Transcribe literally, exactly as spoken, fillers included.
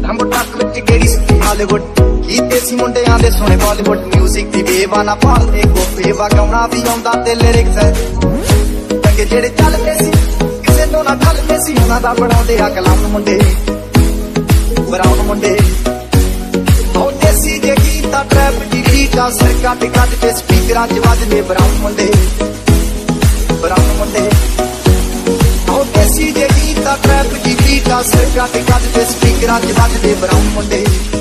ਰੰਬ ਟੱਕ ਵਿੱਚ ਕਿਹੜੀ ਸੀ ਹਾਲੀਵੁੱਡ ਕੀਤੇ ਸੀ ਮੁੰਡਿਆਂ ਦੇ ਸੋਹਣੇ ਬਾਲੀਵੁੱਡ ਮਿਊਜ਼ਿਕ ਦੀ ਬੇਵਾਨਾ ਭਾਲਦੇ ਗੋਪੇ ਵਗਾਉਣਾ ਵੀ ਆਉਂਦਾ ਤੇ ਲਿਰਿਕਸ ਹੈ ਚੰਗੇ ਜਿਹੜੇ ਚੱਲਦੇ ਸੀ ਕਿਸੇ ਤੋਂ ਨਾ ਢਲਦੇ ਸੀ ਉਹਨਾਂ ਦਾ ਬਣਾਉਂਦੇ ਆ ਕਲਾਮ ਮੁੰਡੇ ਬਰਾਉਨ ਮੁੰਡੇ ਆਉਂਦੇ ਸੀ ਜੇ ਗੀਤਾ ਟਰੈਪ ਦੀ ਰੀਟਾ ਸਿਰ ਕੱਟ ਕੱਟ ਕੇ ਸਪੀਕਰਾਂ 'ਚ ਵੱਜਦੇ ਬਰਾਉਨ ਮੁੰਡੇ ਬਰਾਉਨ ਮੁੰਡੇ ਆਉਂਦੇ ਸੀ ਜੇ ਗੀਤਾ ਟਰੈਪ ਦੀ ਰੀਟਾ ਸਿਰ ਕੱਟ ਕੱਟ ਕੇ ਸਪੀਕਰਾਂ 'ਚ ਵੱਜਦੇ ਬਰਾਉਨ ਮੁੰਡੇ